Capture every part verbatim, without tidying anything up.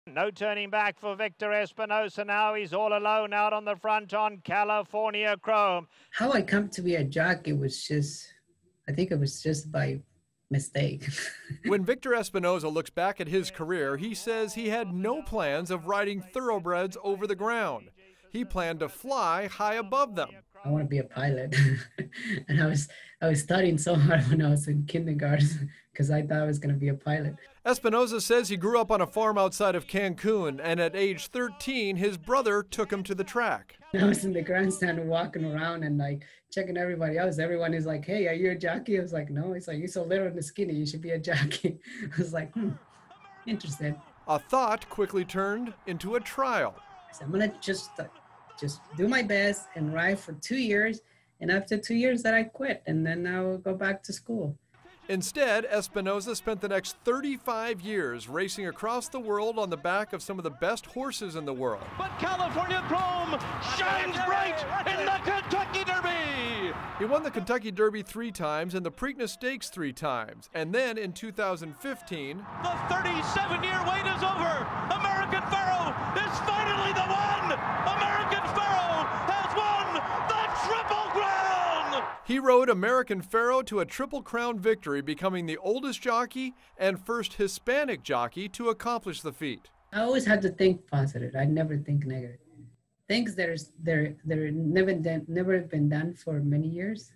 No turning back for Victor Espinoza now. He's all alone out on the front on California Chrome. How I come to be a jockey was just, I think it was just by mistake. When Victor Espinoza looks back at his career, he says he had no plans of riding thoroughbreds over the ground. He planned to fly high above them. I want to be a pilot. And I was I was studying so hard when I was in kindergarten because I thought I was going to be a pilot. Espinoza says he grew up on a farm outside of Cancun, and at age thirteen, his brother took him to the track. I was in the grandstand walking around and like checking everybody else. Everyone is like, "Hey, are you a jockey?" I was like, "No." It's like, "You're so little and skinny, you should be a jockey." I was like, hmm, interested. A thought quickly turned into a trial. I said, I'm going to just, uh, just do my best and ride for two years. And after two years that I quit, and then I'll go back to school. Instead, Espinoza spent the next thirty-five years racing across the world on the back of some of the best horses in the world. But California Chrome shines bright in the Kentucky Derby! He won the Kentucky Derby three times and the Preakness Stakes three times. And then in two thousand fifteen, the thirty-seven-year wait is over! American Pharoah is finally the one! American Pharoah has won the Triple Crown! he rode American Pharoah to a Triple Crown victory, becoming the oldest jockey and first Hispanic jockey to accomplish the feat. I always had to think positive. I never think negative. Things that are they're they're never done, never been done for many years.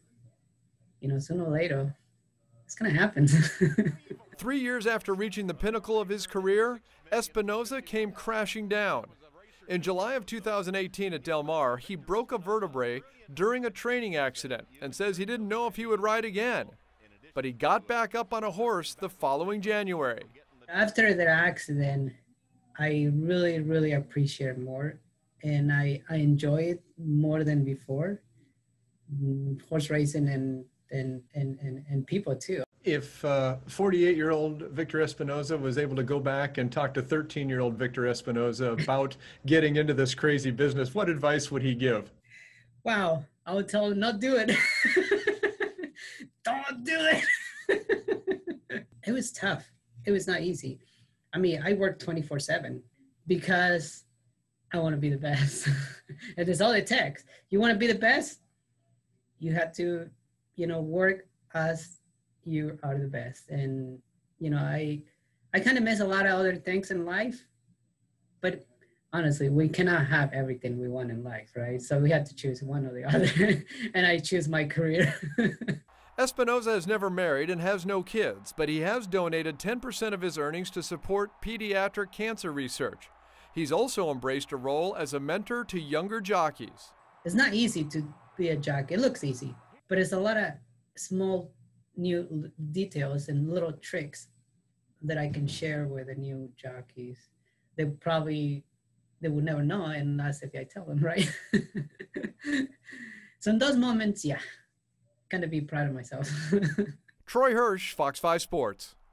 You know, sooner or later, it's gonna happen. Three years after reaching the pinnacle of his career, Espinoza came crashing down. In July of two thousand eighteen at Del Mar, he broke a vertebrae during a training accident and says he didn't know if he would ride again. But he got back up on a horse the following January. After that accident, I really, really appreciate it more. And I, I enjoy it more than before. Horse racing and, and, and, and, and people too. If forty-eight-year-old uh, Victor Espinoza was able to go back and talk to thirteen-year-old Victor Espinoza about getting into this crazy business, what advice would he give? Wow, I would tell him not do it. Don't do it. It was tough. It was not easy. I mean, I worked twenty-four seven because I want to be the best. And that's all it takes. You want to be the best, you have to, you know, work as you are the best. And, you know, I, I kind of miss a lot of other things in life, but honestly, we cannot have everything we want in life, right? So we have to choose one or the other. And I choose my career. Espinoza has never married and has no kids, but he has donated ten percent of his earnings to support pediatric cancer research. He's also embraced a role as a mentor to younger jockeys. It's not easy to be a jockey. It looks easy, but it's a lot of small new details and little tricks that I can share with the new jockeys. They probably, they would never know unless if I tell them, right? So in those moments, yeah, kind of be proud of myself. Troy Hirsch, Fox five Sports.